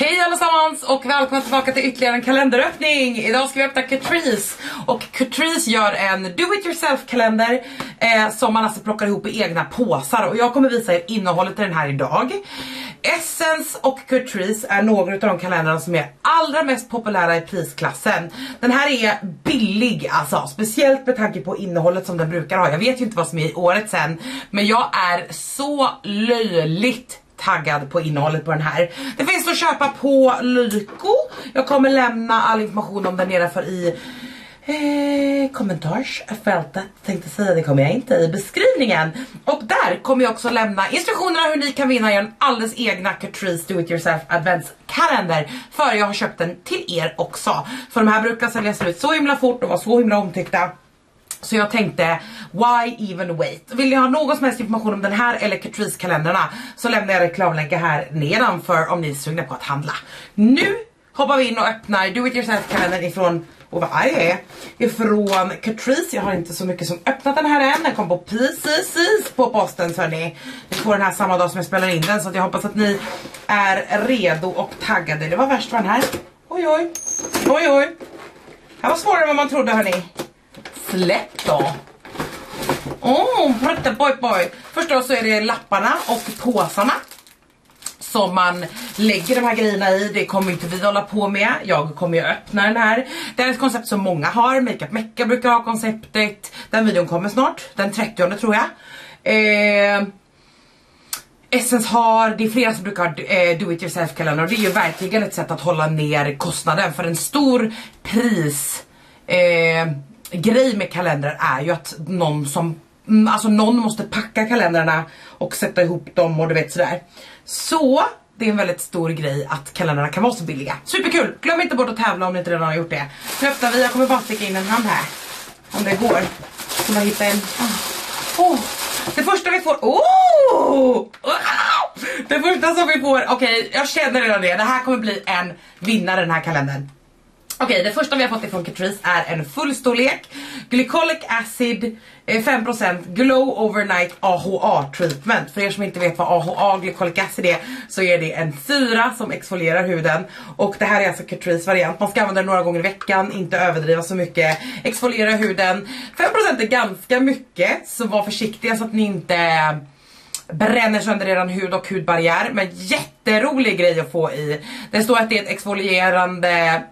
Hej allesammans och välkomna tillbaka till ytterligare en kalenderöppning. Idag ska vi öppna Catrice. Och Catrice gör en do-it-yourself-kalender som man alltså plockar ihop i egna påsar. Och jag kommer visa er innehållet i den här idag. Essence och Catrice är några av de kalendrarna som är allra mest populära i prisklassen. Den här är billig alltså, speciellt med tanke på innehållet som den brukar ha. Jag vet ju inte vad som är i året sen, men jag är så löjligt taggad på innehållet på den här. Det finns att köpa på Lyko. Jag kommer lämna all information om den nedanför i kommentarsfältet. Tänkte säga, det kommer jag inte, i beskrivningen. Och där kommer jag också lämna instruktionerna hur ni kan vinna en alldeles egna Catrice Do It Yourself adventskalender. För jag har köpt den till er också. För de här brukar säljas ut så himla fort och vara så himla omtyckta. Så jag tänkte, why even wait? Vill ni ha någon som helst information om den här eller Catrice-kalendrarna så lämnar jag reklamlänkar här nedanför om ni är sugna på att handla. Nu hoppar vi in och öppnar Do It Yourself-kalendern ifrån, och vad är det? Ifrån Catrice. Jag har inte så mycket som öppnat den här än. Den kom på precis på posten, så ni får den här samma dag som jag spelar in den. Så att jag hoppas att ni är redo och taggade. Det var värst för den här. Oj oj, oj oj. Det var svårare än vad man trodde, hörni. Släpp då. Boy. Först då så är det lapparna och påsarna som man lägger de här grejerna i. Det kommer inte vi hålla på med. Jag kommer ju öppna den här. Det är ett koncept som många har. Makeup Mecca brukar ha konceptet. Den videon kommer snart. Den 30:e tror jag. Essence har, det är flera som brukar ha do it yourself kalender. Och det är ju verkligen ett sätt att hålla ner kostnaden. För en stor pris grej med kalendrar är ju att någon måste packa kalendrarna och sätta ihop dem och du vet sådär. Så det är en väldigt stor grej att kalendrarna kan vara så billiga. Superkul! Glöm inte bort att tävla om ni inte redan har gjort det. Nu öppnar vi, jag kommer bara sticka in en hand här. Om det går. Så man hittar en. Det första vi får. Det första som vi får. Okej, jag känner redan det. Det här kommer bli en vinnare, den här kalendern. Okej, det första vi har fått ifrån Catrice är en fullstorlek Glycolic Acid 5% Glow Overnight AHA Treatment. För er som inte vet vad AHA Glycolic Acid är, så är det en syra som exfolierar huden. Och det här är alltså Catrice variant. Man ska använda den några gånger i veckan, inte överdriva så mycket. Exfoliera huden. 5% är ganska mycket, så var försiktiga så att ni inte bränner sönder redan hud och hudbarriär. Men jätterolig grej att få i. Det står att det är ett exfolierande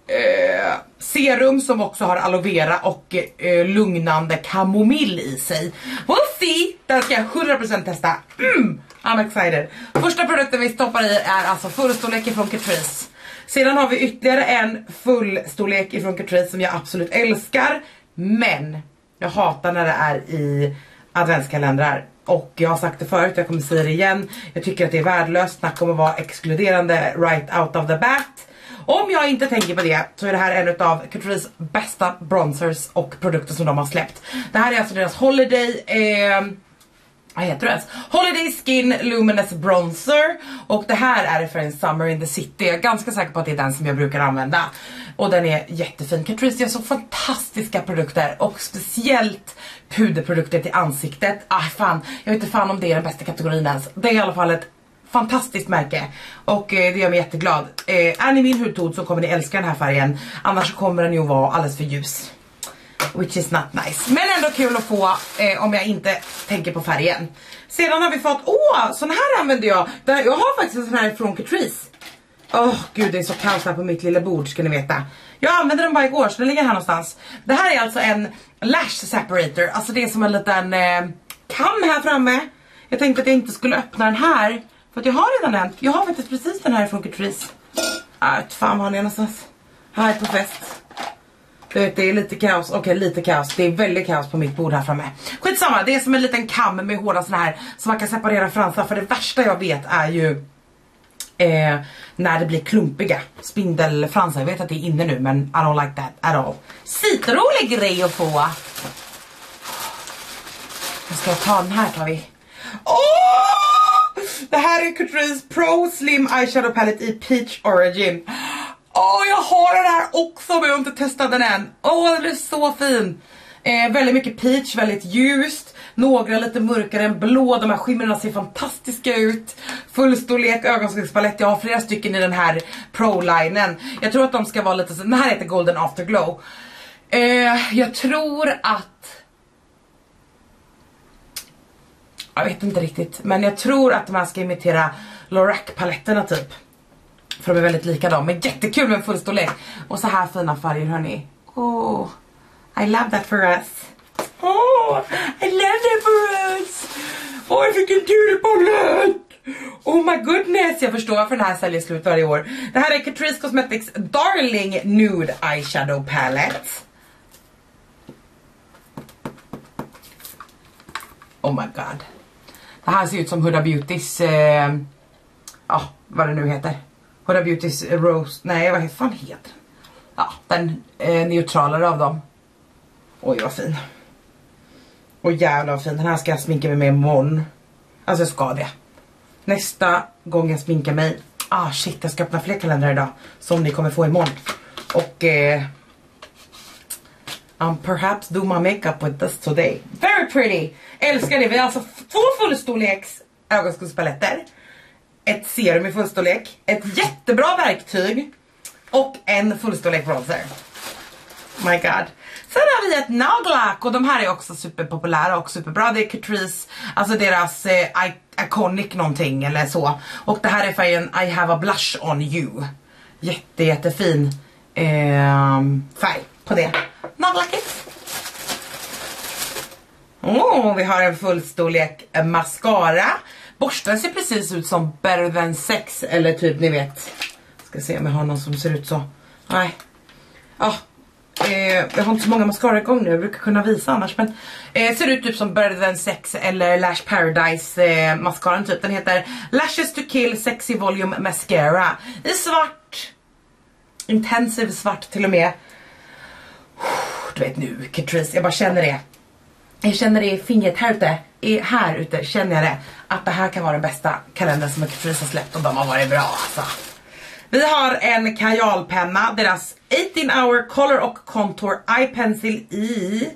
serum som också har aloe vera och lugnande kamomill i sig. We'll see! Den ska jag 100% testa. I'm excited. Första produkten vi stoppar i är alltså fullstorlek från Catrice. Sedan har vi ytterligare en fullstorlek från Catrice som jag absolut älskar. Men jag hatar när det är i adventskalendrar. Och jag har sagt det förut, jag kommer säga det igen. Jag tycker att det är värdelöst. Snack om att vara exkluderande right out of the bat. Om jag inte tänker på det så är det här en av Catrice bästa bronzers och produkter som de har släppt. Det här är alltså deras Holiday, vad heter det ens? Holiday Skin Luminous Bronzer. Och det här är för en Summer in the City. Jag är ganska säker på att det är den som jag brukar använda. Och den är jättefin. Catrice gör så fantastiska produkter. Och speciellt puderprodukter till ansiktet. Fan, jag vet inte fan om det är den bästa kategorin ens. Det är i alla fall ett fantastiskt märke. Och det gör mig jätteglad. Är ni min hudton så kommer ni älska den här färgen. Annars kommer den ju vara alldeles för ljus. Which is not nice. Men ändå kul att få om jag inte tänker på färgen. Sedan har vi fått, sån här använder jag. Jag har faktiskt en sån här från Catrice. Gud, det är så kallt här på mitt lilla bord, ska ni veta. Jag använder den bara igår, så den ligger här någonstans. Det här är alltså en lash separator. Alltså det är som en liten kam här framme. Jag tänkte att jag inte skulle öppna den här, för att jag har redan den. Jag har faktiskt precis den här från Catrice. Fan, har ni någonstans? Här på fest. Det är lite kaos. Okej, lite kaos. Det är väldigt kaos på mitt bord här framme. Skitsamma, det är som en liten kam med hårda såna här som man kan separera fransar. För det värsta jag vet är ju när det blir klumpiga spindelfransar. Jag vet att det är inne nu, men I don't like that at all. Citrolig grej att få. Nu ska jag ta den här, tar vi. Det här är Catrice Pro Slim Eyeshadow Palette i Peach Origin. Jag har den här också, men jag har inte testat den än. Den blir så fin. Väldigt mycket peach, väldigt ljust. Några lite mörkare än blå. De här skimmerna ser fantastiska ut. Fullstorlek ögonskuggspalett. Jag har flera stycken i den här Pro-linen. Jag tror att de ska vara lite så. Den här heter Golden Afterglow. Jag tror att... Jag vet inte riktigt. Men jag tror att man ska imitera Lorac-paletterna typ. För de är väldigt lika dem. Men jättekul med fullstorlek. Och så här fina färger, hörni. Oh, I love that for us. Oh, I love that for us. Oh, jag fick en tulipalett. Oh my goodness. Jag förstår varför den här säljer slut varje år. Det här är Catrice Cosmetics Darling Nude Eyeshadow Palette. Oh my god. Det här ser ut som Huda Beautys vad det nu heter. Huda Beautys Rose. Nej, vad fan heter den? Ja, den neutralare av dem. Oj, vad fin. Och jävlar vad fin. Den här ska jag sminka mig med imorgon. Alltså jag ska det. Nästa gång jag sminkar mig. Shit, jag ska öppna fler kalendrar idag. Som ni kommer få imorgon. Och perhaps do my makeup with this today. Very pretty. Älskar det. Vi har alltså 2 fullstorleks ögonskuggspaletter. Ett serum i fullstorlek. Ett jättebra verktyg. Och en fullstorlek bronzer. My god. Sen har vi ett nagellack. Och de här är också superpopulära och superbra. Det är Catrice. Alltså deras iconic någonting eller så. Och det här är färgen I have a blush on you. Jättefin färg på det nagellacket. Vi har en fullstorlek mascara. Borsten ser precis ut som Better Than Sex. Eller typ, ni vet. Ska se om jag har någon som ser ut så. Nej. Jag har inte så många mascara igång nu. Jag brukar kunna visa annars. Men ser ut typ som Better Than Sex. Eller Lash Paradise mascaran typ. Den heter Lashes to Kill Sexy Volume Mascara. I svart. Intensiv svart till och med. Du vet nu, Catrice. Jag bara känner det. Jag känner det i fingret här ute känner jag det. Att det här kan vara den bästa kalendern som Catrice har släppt. Och de har varit bra alltså. Vi har en kajalpenna. Deras 18 Hour Color och Contour Eye Pencil i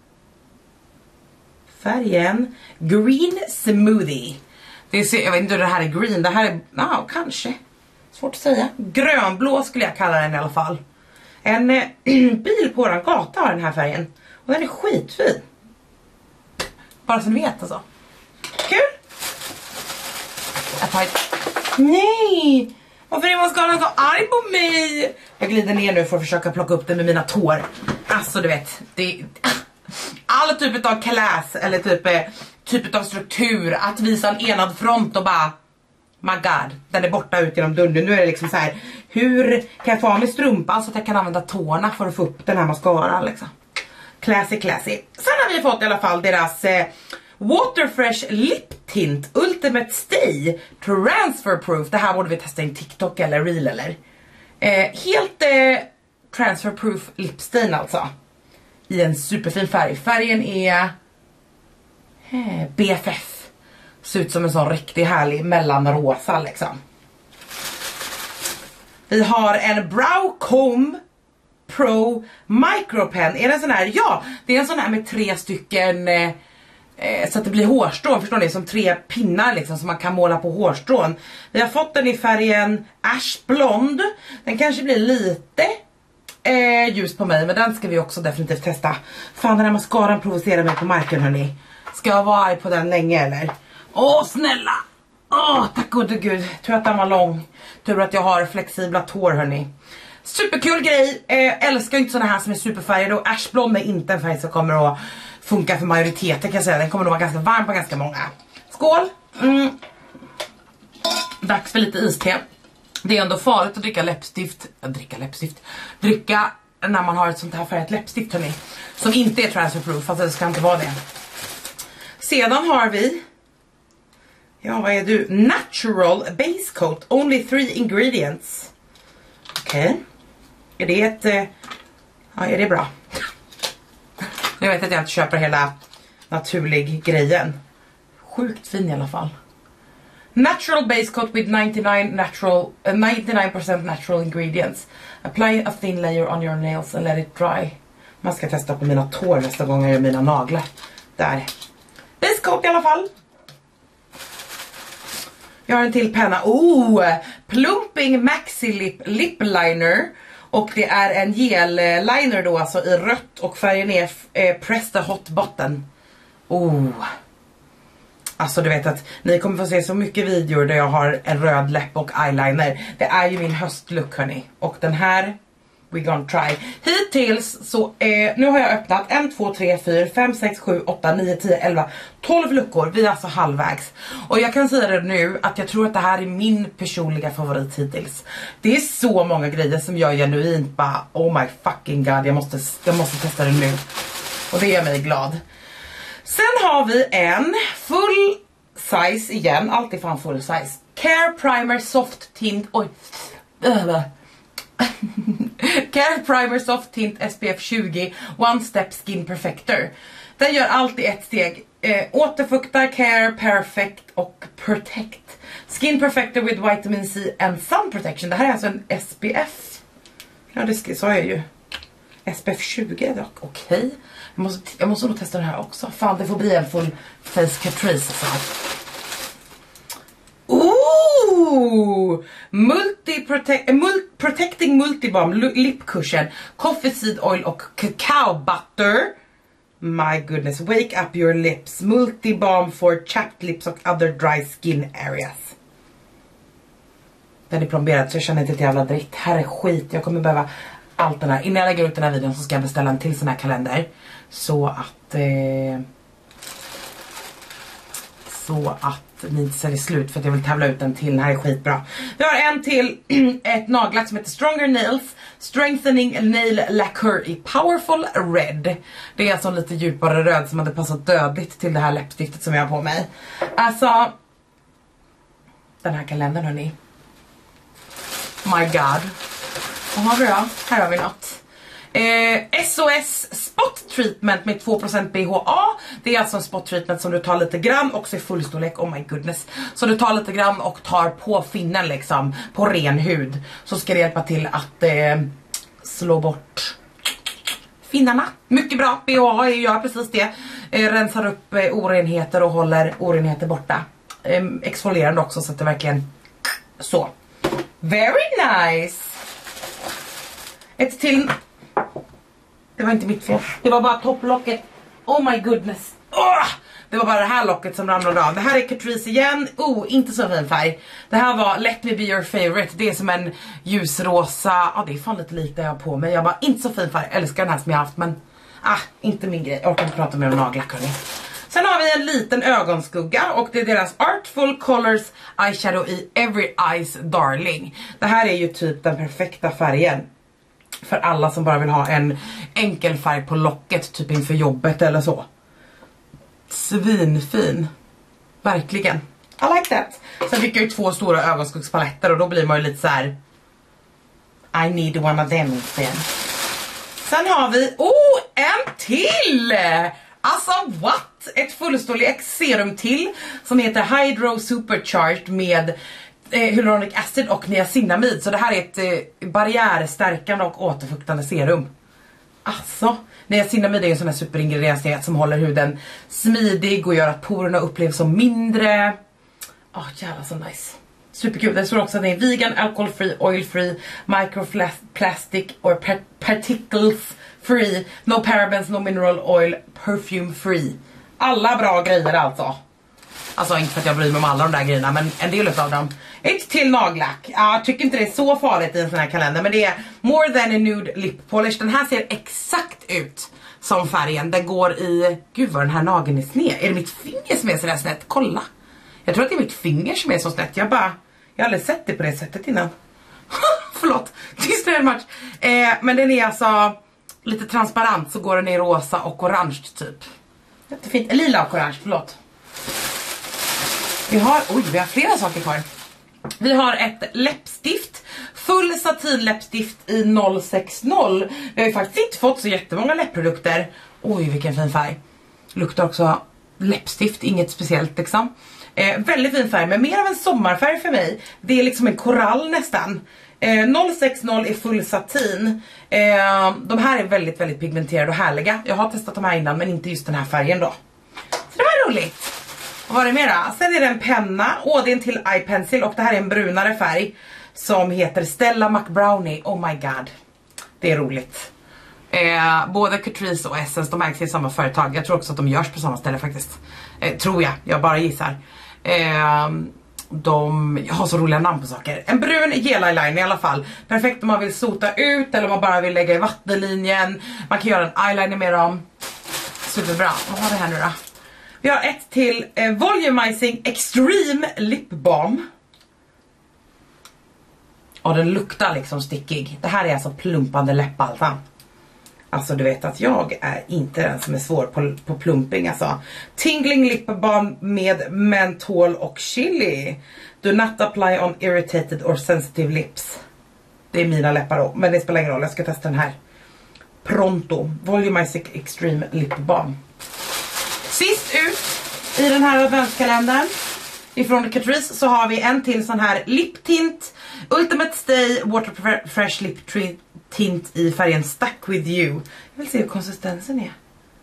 färgen Green Smoothie. Jag vet inte hur det här är green. Det här är, kanske. Svårt att säga. Grönblå skulle jag kalla den i alla fall. En bil på våran gata har den här färgen. Och den är skitfin. Bara så ni vet alltså. Kul! Jag tar ett... Nej! Varför är mascaran så arg på mig? Jag glider ner nu för att försöka plocka upp den med mina tår. Alltså du vet. Alla typer av class. Eller typ av struktur. Att visa en enad front och bara... My god, den är borta ut genom dörren. Nu är det liksom så här. Hur kan jag få av mig strumpan så att jag kan använda tårna för att få upp den här mascaran liksom. Classy. Sen har vi fått i alla fall deras Waterfresh Lip Tint Ultimate Stay Transfer Proof. Det här borde vi testa i TikTok eller Reel eller. Helt transfer proof lipstain alltså. I en superfin färg. Färgen är BFF. Ser ut som en sån riktigt härlig mellanrosa liksom. Vi har en Brow Comb Pro Micro Pen. Är det en sån här? Ja, det är en sån här med 3 stycken så att det blir hårstrån. Förstår ni? Som 3 pinnar liksom som man kan måla på hårstrån. Vi har fått den i färgen Ash Blond. Den kanske blir lite ljus på mig, men den ska vi också definitivt testa. Fan, den här mascaran provocerar mig på marken hörni. Ska jag vara arg på den länge eller? Åh snälla! Tack gode gud. Tur att den var lång. Tur att jag har flexibla tår hörni. Superkul grej. Älskar inte såna här som är superfärgade. Och Ash Blond är inte en färg som kommer att funka för majoriteten kan jag säga. Den kommer nog vara ganska varm på ganska många. Skål! Dags för lite iste. Det är ändå farligt att dricka läppstift. Dricka när man har ett sånt här färgat läppstift hörni. Som inte är transferproof, fast det ska inte vara det. Sedan har vi... Ja, vad är du? Natural Base Coat. Only 3 ingredients. Okej. Är det ett... Ja, är det bra? Jag vet att jag inte köper hela naturlig grejen. Sjukt fin i alla fall. Natural Base Coat with 99% natural ingredients. Apply a thin layer on your nails and let it dry. Man ska testa på mina tår nästa gång jag gör mina naglar. Där. Biskop i alla fall. Jag har en till penna. Plumping Maxi Lip Liner. Och det är en gel-liner då, alltså i rött. Och färgen är Press the Hot Button. Alltså du vet att ni kommer få se så mycket videor där jag har en röd läpp och eyeliner. Det är ju min höstlook hörni. Och den här, we gonna try. Hittills så, nu har jag öppnat 1, 2, 3, 4, 5, 6, 7, 8, 9, 10, 11, 12 luckor. Vi är alltså halvvägs. Och jag kan säga det nu att jag tror att det här är min personliga favorit hittills. Det är så många grejer som jag genuint bara, oh my fucking god, jag måste testa det nu. Och det gör mig glad. Sen har vi en full size igen, alltid fan full size. Care Primer Soft Tint, Care Primer Soft Tint SPF 20 One Step Skin Perfector. Den gör alltid ett steg. Återfuktar, care, perfect och protect. Skin Perfector with Vitamin C and Sun Protection. Det här är alltså en SPF. Ja, det sa jag ju. SPF 20 är dock okej. Jag måste nog testa den här också. Fan, det får bli en full face Catrice alltså. Protecting Multibalm Lip Cushion, Coffee Seed Oil och Cacao Butter. My goodness, wake up your lips. Multibalm for chapped lips och other dry skin areas. Den är plomberad så jag känner inte till jävla dritt. Här är skit, jag kommer behöva allt den här. Innan jag lägger ut den här videon så ska jag beställa en till sån här kalender. Så att ni inte ser det slut, för att jag vill tävla ut den till. Den här är skitbra. Vi har en till, ett nagellack som heter Stronger Nails Strengthening Nail Lacquer i Powerful Red. Det är alltså en lite djupare röd som hade passat dödligt till det här läppstiftet som jag har på mig. Alltså, den här kalendern hörni. My god. Vad har vi då? Här har vi något. SOS Spot Treatment med 2% BHA. Det är alltså en spot treatment som du tar lite grann, också i fullstorlek, oh my goodness. Så du tar lite grann och tar på finnen liksom, på ren hud. Så ska det hjälpa till att slå bort finnarna. Mycket bra, BHA gör precis det. Rensar upp orenheter och håller orenheter borta. Exfolierande också så att det verkligen så. Very nice. Ett till. Det var inte mitt fel. Det var bara topplocket. Oh my goodness. Det var bara det här locket som ramlade av. Det här är Catrice igen. Inte så fin färg. Det här var Let Me Be Your Favorite. Det är som en ljusrosa. Det är fan lite likt det jag har på mig. Jag bara, inte så fin färg. Jag älskar den här som jag har haft. Men inte min grej. Jag orkar inte prata mer om nagellack. Sen har vi en liten ögonskugga. Och det är deras Artful Colors Eyeshadow i Every Eyes Darling. Det här är ju typ den perfekta färgen för alla som bara vill ha en enkel färg på locket, typ inför jobbet eller så. Svinfin. Verkligen. I like that. Sen fick jag ju 2 stora ögonskuggspaletter och då blir man ju lite så här. I need one of them sen. Sen har vi, en till! Alltså what? Ett fullstorlek serum till som heter Hydro Supercharged med hyaluronic acid och niacinamid. Så det här är ett barriärstärkande och återfuktande serum. Alltså, niacinamid är en sån här superingrediens som håller huden smidig och gör att porerna upplevs som mindre. Jävlar så nice. Superkul. Det står också att det är vegan, alcohol free, oil free, microplastic or particles free, no parabens, no mineral oil, perfume free. Alla bra grejer alltså. Alltså inte för att jag bryr mig om alla de där grejerna, men en del av dem. Ett till nagellack. Jag tycker inte det är så farligt i en sån här kalender, men det är More Than a Nude Lip Polish. Den här ser exakt ut som färgen. Den går i, gud vad den här nageln är sned. Är det mitt finger som är så där snett? Kolla. Jag tror att det är mitt finger som är så snett. Jag har aldrig sett det på det sättet innan. Förlåt, tyst very much. Men den är alltså lite transparent, så går den i rosa och orange typ. Jättefint, lila och orange, förlåt. Vi har flera saker kvar. Vi har ett läppstift. Full satinläppstift i 060. Vi har ju faktiskt inte fått så jättemånga läppprodukter. Oj, vilken fin färg. Luktar också läppstift, inget speciellt liksom. Väldigt fin färg, men mer av en sommarfärg för mig. Det är liksom en korall nästan. 060 är full satin. De här är väldigt, väldigt pigmenterade och härliga. Jag har testat de här innan, men inte just den här färgen då. Så det var roligt. Och vad är det mer då? Sen är det en penna. Det är en till iPencil. Och det här är en brunare färg som heter Stella McBrownie. Oh my god. Det är roligt. Både Catrice och Essence, de ägs i samma företag. Jag tror också att de görs på samma ställe faktiskt. Tror jag bara gissar. De har så roliga namn på saker. En brun gel-eyeliner i alla fall. Perfekt om man vill sota ut eller om man bara vill lägga i vattenlinjen. Man kan göra en eyeliner med dem. Superbra. Vad har vi här nu då? Vi har ett till Volumizing Extreme Lip Balm. Och den luktar liksom stickig. Det här är alltså plumpande läppbalsam. Alltså du vet att jag är inte den som är svår på plumping alltså. Tingling lip balm med mentol och chili. Do not apply on irritated or sensitive lips. Det är mina läppar då, men det spelar ingen roll. Jag ska testa den här. Pronto. Volumizing Extreme Lip Balm. Sist ut i den här adventskalendern ifrån Catrice så har vi en till sån här lip tint. Ultimate Stay Water Fresh Lip Tint i färgen Stuck With You. Jag vill se hur konsistensen är.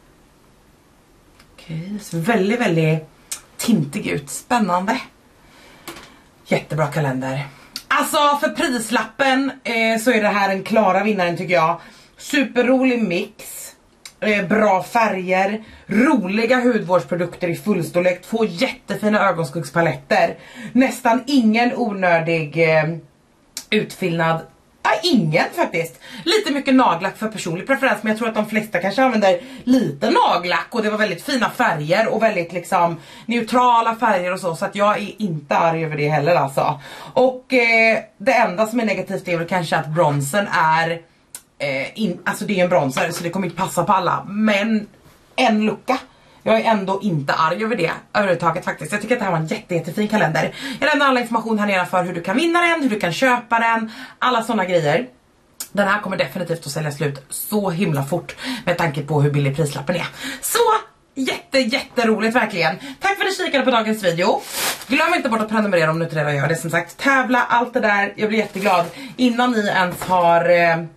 Okej, det ser väldigt, väldigt tintig ut. Spännande. Jättebra kalender. Alltså för prislappen så är det här en klara vinnaren tycker jag. Superrolig mix. Bra färger. Roliga hudvårdsprodukter i fullstorlek. 2 jättefina ögonskuggspaletter. Nästan ingen onödig utfyllnad. Ingen faktiskt. Lite mycket nagellack för personlig preferens, men jag tror att de flesta kanske använder lite nagellack och det var väldigt fina färger och väldigt liksom neutrala färger och så att jag är inte arg över det heller alltså. Och det enda som är negativt är väl kanske att bronsen är alltså det är en bronser så det kommer inte passa på alla, men en lucka. Jag är ändå inte arg över det överhuvudtaget faktiskt. Jag tycker att det här var en jättefin kalender. Jag lämnar alla information här nere för hur du kan vinna den, hur du kan köpa den, alla sådana grejer. Den här kommer definitivt att sälja slut så himla fort med tanke på hur billig prislappen är. Så jätteroligt verkligen. Tack för att du kikade på dagens video. Glöm inte bort att prenumerera om du inte redan gör det. Som sagt, tävla, allt det där. Jag blir jätteglad innan ni ens har...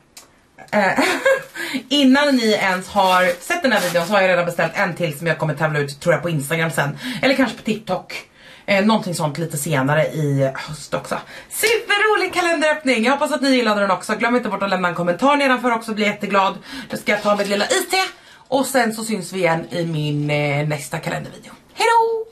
innan ni ens har sett den här videon så har jag redan beställt en till som jag kommer tävla ut tror jag på Instagram sen. Eller kanske på TikTok. Någonting sånt lite senare i höst också. Superrolig kalenderöppning. Jag hoppas att ni gillade den också. Glöm inte bort att lämna en kommentar nedanför också. Bli jätteglad. Då ska jag ta mitt lilla IT. Och sen så syns vi igen i min nästa kalendervideo. Hej då!